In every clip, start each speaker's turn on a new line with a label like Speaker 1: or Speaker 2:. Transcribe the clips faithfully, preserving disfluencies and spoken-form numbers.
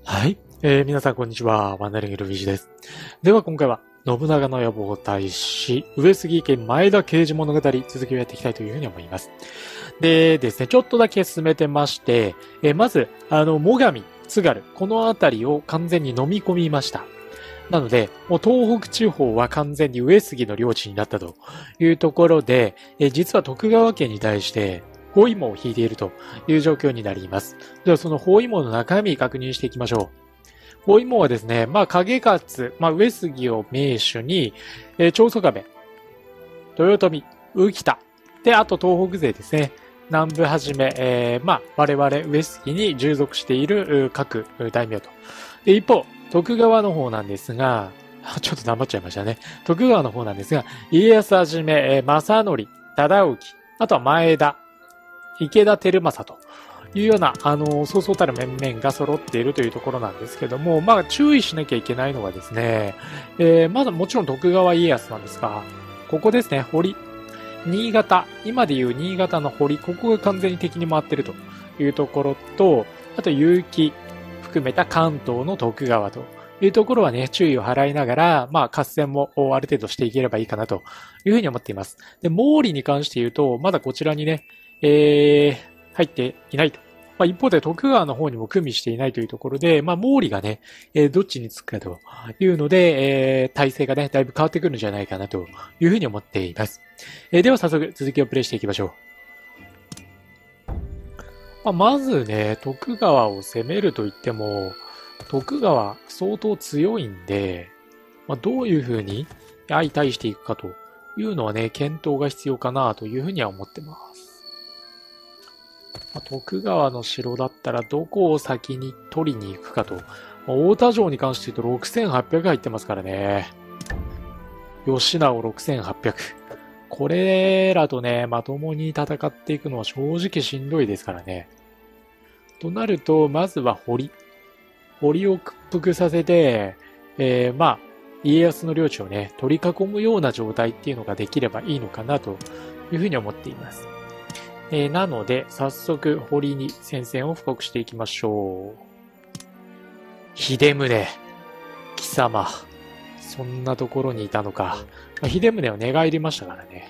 Speaker 1: はい。えー、皆さんこんにちは。ワンダリングルビージです。では今回は、信長の野望大使、上杉家前田慶次物語、続きをやっていきたいというふうに思います。でですね、ちょっとだけ進めてまして、えー、まず、あの、最上、津軽、この辺りを完全に飲み込みました。なので、もう東北地方は完全に上杉の領地になったというところで、えー、実は徳川家に対して、包囲網を引いているという状況になります。ではその包囲網の中身確認していきましょう。包囲網はですね、まあ影勝、まあ上杉を名手に、えー、長宗我部、豊臣、宇喜多、で、あと東北勢ですね。南部はじめ、えー、まあ我々上杉に従属している各大名と。で、一方、徳川の方なんですが、ちょっと頑張っちゃいましたね。徳川の方なんですが、家康はじめ、えー、正則、忠興、あとは前田、池田輝政というような、あの、そうそうたる面々が揃っているというところなんですけども、まあ、注意しなきゃいけないのはですね、えー、まだもちろん徳川家康なんですが、ここですね、堀。新潟、今でいう新潟の堀、ここが完全に敵に回っているというところと、あと結城含めた関東の徳川というところはね、注意を払いながら、まあ、合戦もある程度していければいいかなというふうに思っています。で、毛利に関して言うと、まだこちらにね、えー、入っていないと。まあ、一方で徳川の方にも組みしていないというところで、まあ、毛利がね、えー、どっちにつくかというので、えー、体制がね、だいぶ変わってくるんじゃないかなというふうに思っています。えー、では早速続きをプレイしていきましょう。まあ、まずね、徳川を攻めると言っても、徳川相当強いんで、まあ、どういうふうに相対していくかというのはね、検討が必要かなというふうには思ってます。まあ、徳川の城だったらどこを先に取りに行くかと。まあ、太田城に関して言うとろくせんはっぴゃく入ってますからね。吉直ろくせんはっぴゃく。これらとね、まともに戦っていくのは正直しんどいですからね。となると、まずは堀。堀を屈服させて、えー、まあ、家康の領地をね、取り囲むような状態っていうのができればいいのかなというふうに思っています。えー、なので、早速、堀に戦線を布告していきましょう。秀宗、貴様、そんなところにいたのか。まあ、秀宗は寝返りましたからね。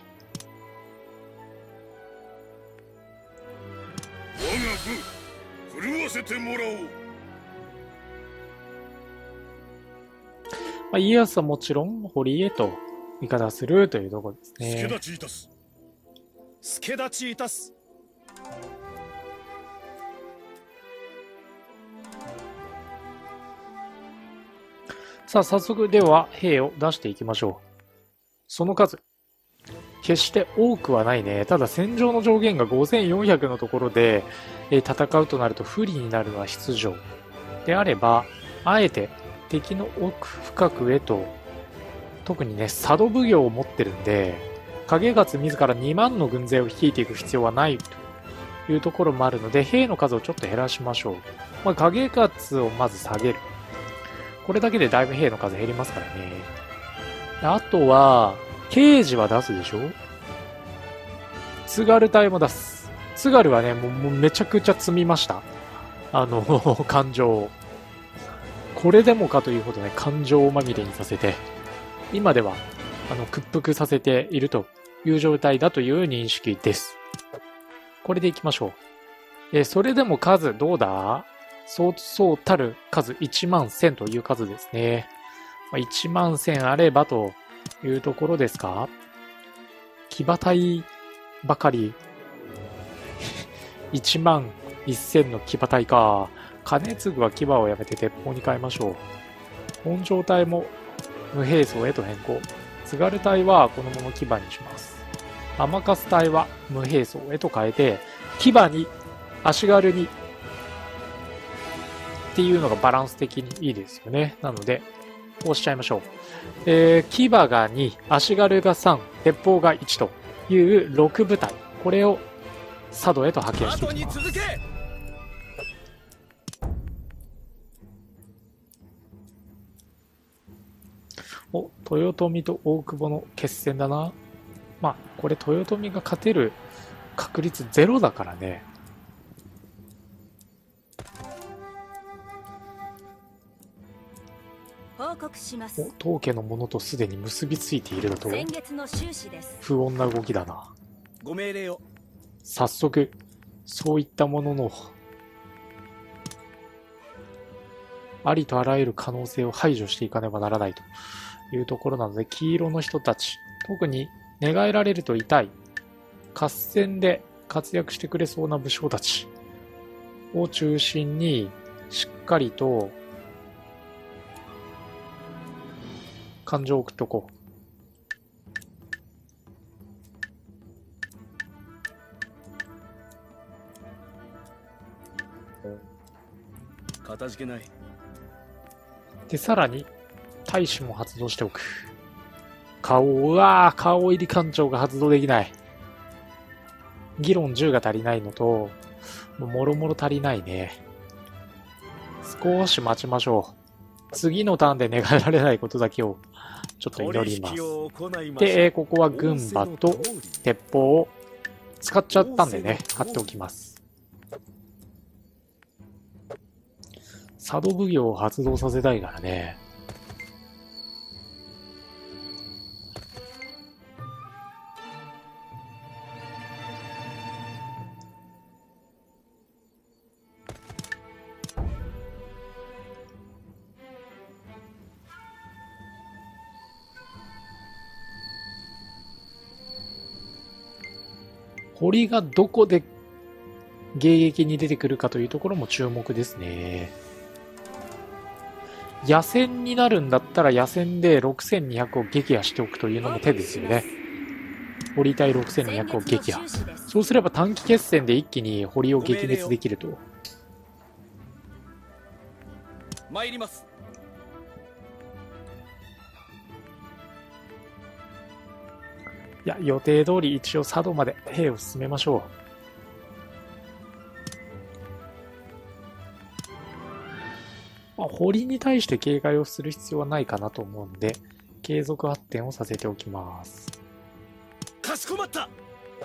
Speaker 2: 我が部、振るわせてもらおう。
Speaker 1: まあ、家康はもちろん堀へと味方するというところですね。
Speaker 2: 助立ちいたす。助立ちいたす。
Speaker 1: さあ、早速では兵を出していきましょう。その数、決して多くはないね。ただ戦場の上限がごせんよんひゃくのところで、えー、戦うとなると不利になるのは必定。であれば、あえて敵の奥深くへと、特にね、佐渡奉行を持ってるんで、影勝自らにまんの軍勢を率いていく必要はないというところもあるので、兵の数をちょっと減らしましょう。まあ、影勝をまず下げる。これだけでだいぶ兵の数減りますからね。あとは、刑事は出すでしょ？津軽隊も出す。津軽はね、もうもうめちゃくちゃ積みました。あの、感情。これでもかというほどね、感情まみれにさせて、今では、あの、屈服させているという状態だという認識です。これでいきましょう。え、それでも数どうだ？そうそうたる数いちまんせんという数ですね。いちまんせんあればというところですか？騎馬隊ばかりいちまんせんの騎馬隊か。金継は騎馬をやめて鉄砲に変えましょう。本城隊も無兵装へと変更。津軽隊はこのまま騎馬にします。天笠隊は無兵装へと変えて、騎馬に足軽にっていうのがバランス的にいいですよね。なので、こうしちゃいましょう。えー、騎馬がに、足軽がさん、鉄砲がいちというろく部隊。これを佐渡へと派遣していきます。お、豊臣と大久保の決戦だな。まあ、これ豊臣が勝てる確率ゼロだからね。
Speaker 3: 報告します。
Speaker 1: お、当家のものとすでに結びついているだと。
Speaker 3: 先月の収支です。
Speaker 1: 不穏な動きだな。
Speaker 2: ご命令を。
Speaker 1: 早速、そういったものの、ありとあらゆる可能性を排除していかねばならないというところなので、黄色の人たち、特に寝返られると痛い、合戦で活躍してくれそうな武将たちを中心に、しっかりと、感情を送っとこ
Speaker 2: う。かたじけない。
Speaker 1: で、さらに、大使も発動しておく。顔、うわー、顔入り艦長が発動できない。議論じゅうが足りないのと、もろもろ足りないね。少し待ちましょう。次のターンで願えられないことだけを、ちょっと祈ります。で、ここは軍馬と鉄砲を使っちゃったんでね、貼っておきます。佐渡奉行を発動させたいからね。堀がどこで迎撃に出てくるかというところも注目ですね。野戦になるんだったら野戦でろくせんにひゃくを撃破しておくというのも手ですよね。堀対ろくせんにひゃくを撃破。そうすれば短期決戦で一気に堀を撃滅できると。
Speaker 2: 参ります。
Speaker 1: いや、予定通り一応佐渡まで兵を進めましょう。まあ、堀に対して警戒をする必要はないかなと思うんで、継続発展をさせておきます。
Speaker 2: かしこまった。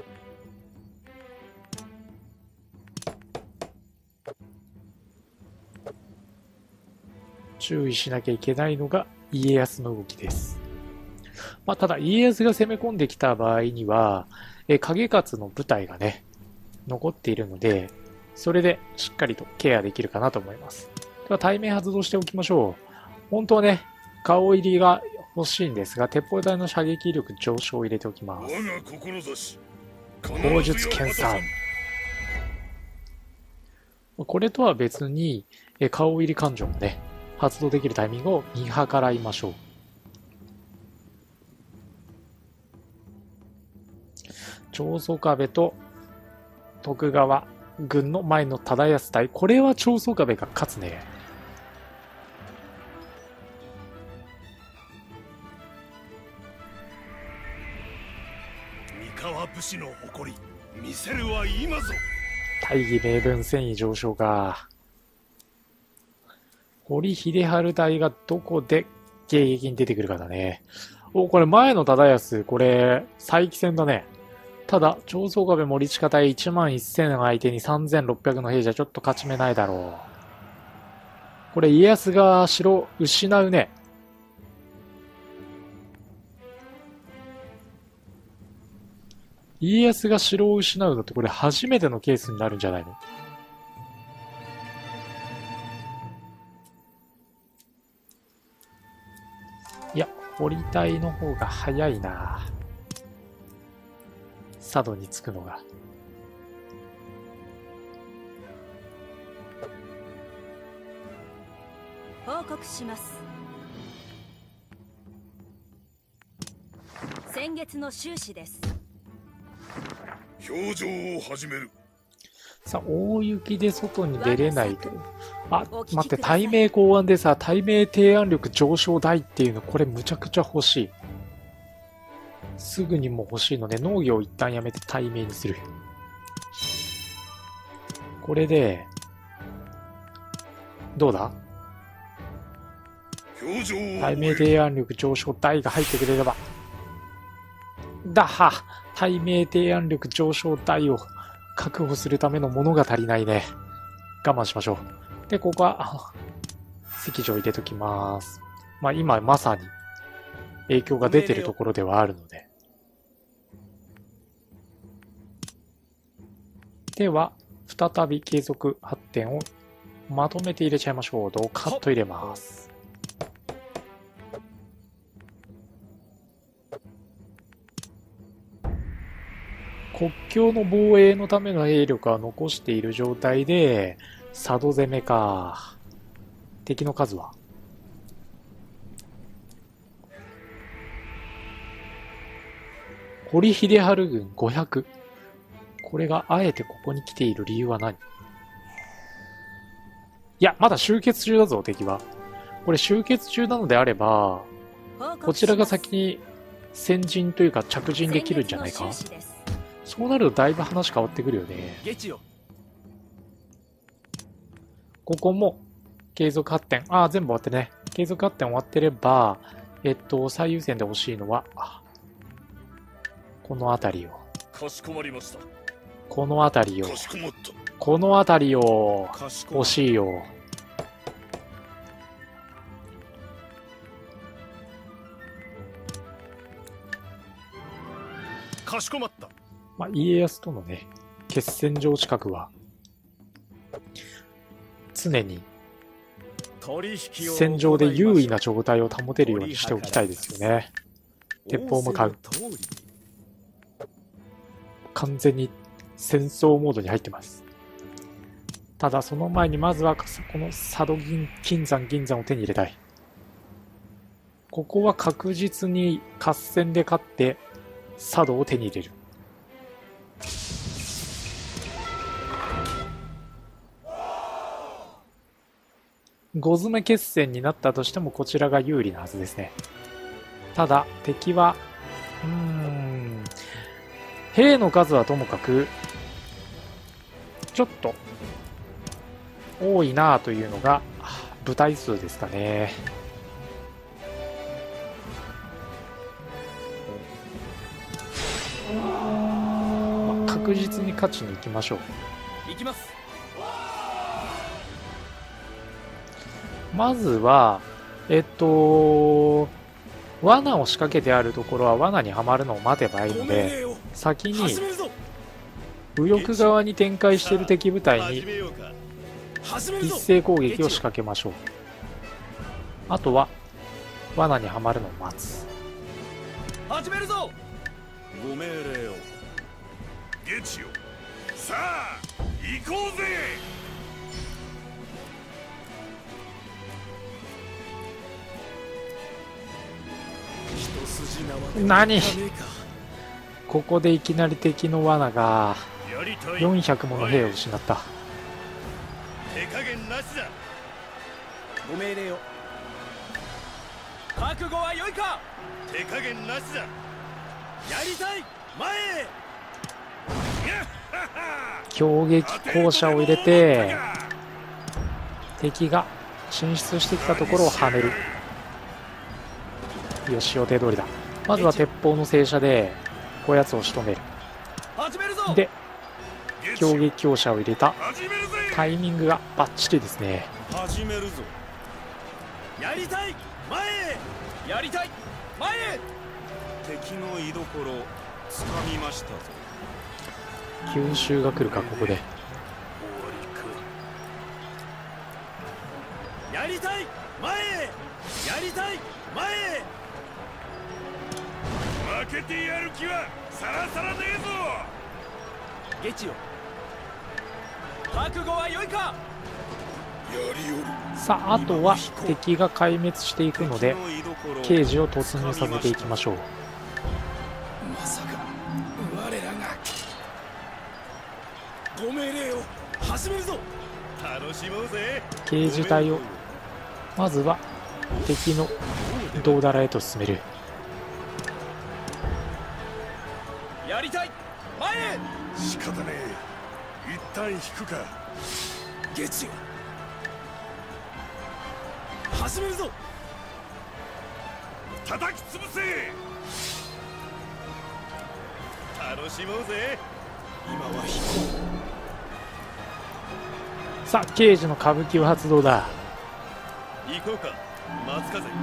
Speaker 1: 注意しなきゃいけないのが家康の動きです。まあ、ただ家康が攻め込んできた場合には、え影勝の部隊がね、残っているので、それでしっかりとケアできるかなと思います。では対面発動しておきましょう。本当はね、顔入りが欲しいんですが、鉄砲隊の射撃力上昇を入れておきます。
Speaker 2: 我が志、
Speaker 1: 砲術研鑽。これとは別に、え顔入り艦長もね、発動できるタイミングを見計らいましょう。長宗我部と徳川軍の前の忠康隊。これは長宗我部が勝つね。
Speaker 2: 三河武士の誇り、見せるは今ぞ。
Speaker 1: 大義名分戦意上昇か。堀秀治隊がどこで迎撃に出てくるかだね。お、これ前の忠康、これ、再起戦だね。ただ、長宗我部森近隊いちまんせん相手にさんぜんろっぴゃくの兵じゃちょっと勝ち目ないだろう。これ家康が城失うね。家康が城を失うのってこれ初めてのケースになるんじゃないの？いや、堀隊の方が早いな。佐渡に着くのが。
Speaker 3: 報告します。先月の収支です。
Speaker 2: 表情を始める。
Speaker 1: さあ、大雪で外に出れないと。あ、待って、対名考案でさ、対名提案力上昇大っていうの、これむちゃくちゃ欲しい。すぐにも欲しいので、農業を一旦やめて対名にする。これで、どうだ？対名提案力上昇大が入ってくれれば。だは、対名提案力上昇大を確保するためのものが足りないね。我慢しましょう。で、ここは、席上入れときます。 まあ今まさに影響が出てるところではあるので。では、再び継続発展をまとめて入れちゃいましょう。ドカッと入れます。国境の防衛のための兵力は残している状態で、佐渡攻めか。敵の数は堀秀治軍ごひゃく。これがあえてここに来ている理由は何？いや、まだ集結中だぞ、敵は。これ集結中なのであれば、こちらが先に先陣というか着陣できるんじゃないか？そうなるとだいぶ話変わってくるよね。ここも継続発展。ああ、全部終わってね。継続発展終わってれば、えっと、最優先で欲しいのは、この辺りを。
Speaker 2: かしこまりました。
Speaker 1: この辺りを。
Speaker 2: かしこまった。
Speaker 1: この辺りを欲しいよ。
Speaker 2: かしこまった。
Speaker 1: まあ、家康とのね、決戦場近くは、常に戦場で優位な状態を保てるようにしておきたいですよね。鉄砲も買う。完全に戦争モードに入ってます。ただその前にまずはこの佐渡銀金山銀山を手に入れたい。ここは確実に合戦で勝って佐渡を手に入れる。五詰め決戦になったとしてもこちらが有利なはずですね。ただ敵はうーん兵の数はともかくちょっと多いなぁというのが部隊数ですかね。まあ、確実に勝ちに行きましょう。
Speaker 2: 行きます。
Speaker 1: まずはえっと罠を仕掛けてあるところは罠にはまるのを待てばいいので、先に右翼側に展開している敵部隊に一斉攻撃を仕掛けましょう。あとは罠にはまるのを待つ。
Speaker 2: 始めるぞ。ご命令を。ゲチよ。さあ行こうぜ。
Speaker 1: 何？ここでいきなり敵の罠がよんひゃくもの兵を失った。
Speaker 2: 手加減なしだ。ご命令を。覚悟は良いか。手加減なしだ。やりたい。前へ。
Speaker 1: 強撃校舎を入れて敵が進出してきたところをはめる。よし、予定通りだ。まずは鉄砲の正射でこやつを仕留める。で強撃強者を入れたタイミングがバッチリですね。
Speaker 2: 始めるぞ。やりたい。前へ。やりたい。前へ。敵の居所つかみましたぞ。
Speaker 1: 吸収が来るか。ここで
Speaker 2: やりたい。前へ。やりたい。前へ。負けてやる気はさらさらねえぞ。ゲチよ。覚悟は良いか。やりよる。
Speaker 1: さあ、あとは敵が壊滅していくので刑事を突入させていきましょう。
Speaker 2: まさか我らが。ご命令を。始めるぞ。楽しもうぜ。
Speaker 1: 刑事隊をまずは敵の胴だらへと進める。
Speaker 2: やりたい。前へ。仕方ねえ。一旦引くか。ゲチよ。始めるぞ。叩き潰せ。楽しもうぜ。今は引こ
Speaker 1: さあ、刑事の歌舞伎を発動だ。
Speaker 2: う。行こうか。 松風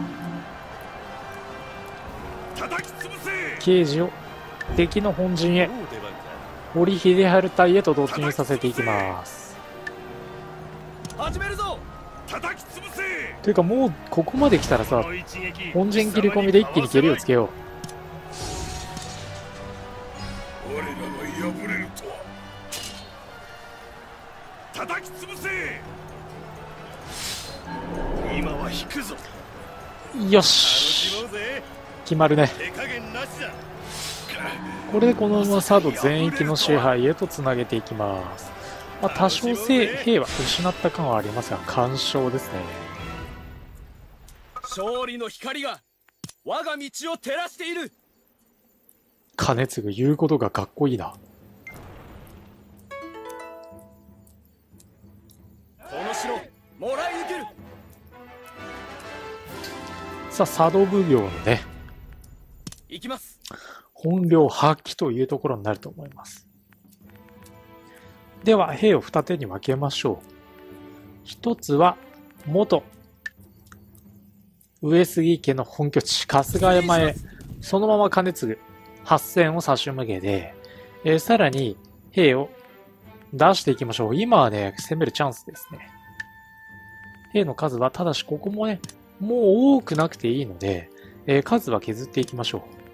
Speaker 2: 叩き潰せ。
Speaker 1: 刑事を敵の本陣へ、堀秀治隊へと突入させていきます。
Speaker 2: 始めるぞ。叩き潰せ。
Speaker 1: というかもうここまで来たらさ、本陣切り込みで一気に蹴りをつけよう。
Speaker 2: 我らが破れるとは。叩き潰せ。今は引くぞ。
Speaker 1: よし、決まるね。これでこのまま佐渡全域の支配へとつなげていきます。まあ、多少兵は失った感はありますが完勝ですね。
Speaker 2: 勝利の光が我が道を照らしている。
Speaker 1: 兼続言うことがかっこいいな。
Speaker 2: この城もらい受ける。
Speaker 1: さあ佐渡奉行のね、
Speaker 2: 行きます。
Speaker 1: 本領発揮というところになると思います。では兵を二手に分けましょう。一つは元上杉家の本拠地春日山へそのまま兼続はっせんを差し向けて、えー、さらに兵を出していきましょう。今はね攻めるチャンスですね。兵の数はただしここもねもう多くなくていいので、えー、数は削っていきましょう。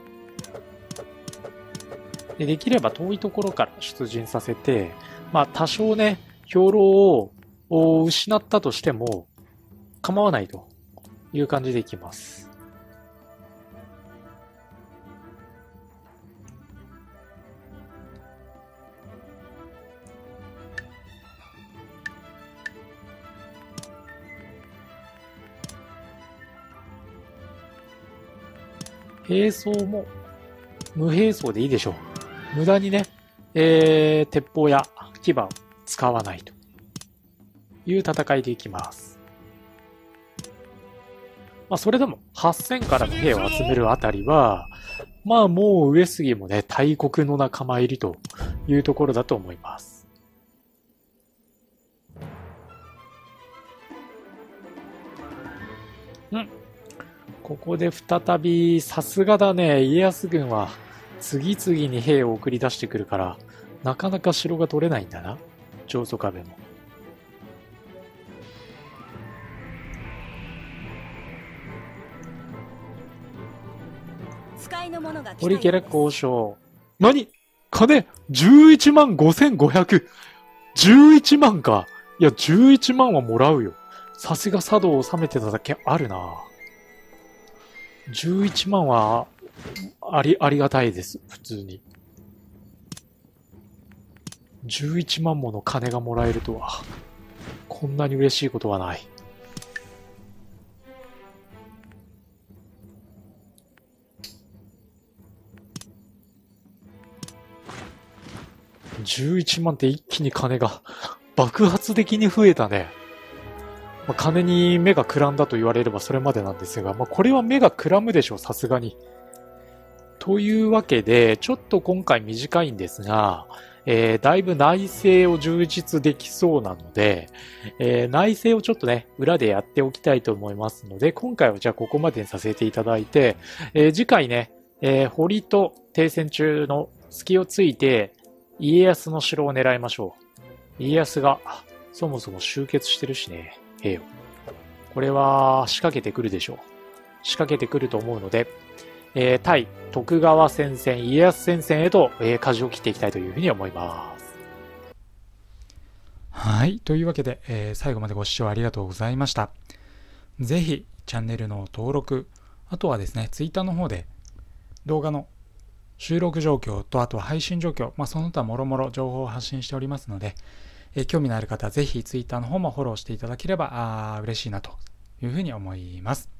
Speaker 1: で, できれば遠いところから出陣させて、まあ多少ね、兵糧を失ったとしても構わないという感じでいきます。兵装も無兵装でいいでしょう。無駄にね、えー、鉄砲や牙を使わないという戦いでいきます。まあそれでもはっせんからの兵を集めるあたりは、まあもう上杉もね、大国の仲間入りというところだと思います。うん。ここで再び、さすがだね、家康軍は、次々に兵を送り出してくるから、なかなか城が取れないんだな。長宗我部も。堀家楽交渉。何？金じゅういちまんごせんごひゃく。じゅういちまんか。いや、じゅういちまんはもらうよ。さすが佐渡を治めてただけあるな。じゅういちまんは、あり、ありがたいです。普通に。じゅういちまんもの金がもらえるとは、こんなに嬉しいことはない。じゅういちまんって一気に金が爆発的に増えたね。まあ、金に目がくらんだと言われればそれまでなんですが、まあ、これは目がくらむでしょう、さすがに。というわけで、ちょっと今回短いんですが、えー、だいぶ内政を充実できそうなので、えー、内政をちょっとね、裏でやっておきたいと思いますので、今回はじゃあここまでにさせていただいて、えー、次回ね、えー、堀と停戦中の隙をついて、家康の城を狙いましょう。家康がそもそも集結してるしね、兵を。これは仕掛けてくるでしょう。仕掛けてくると思うので、えー、対徳川戦線、家康戦線へと、えー、舵を切っていきたいというふうに思います。はい。というわけで、えー、最後までご視聴ありがとうございました。ぜひ、チャンネルの登録、あとはですね、ツイッターの方で動画の収録状況と、あとは配信状況、まあ、その他もろもろ情報を発信しておりますので、えー、興味のある方はぜひツイッターの方もフォローしていただければあ嬉しいなというふうに思います。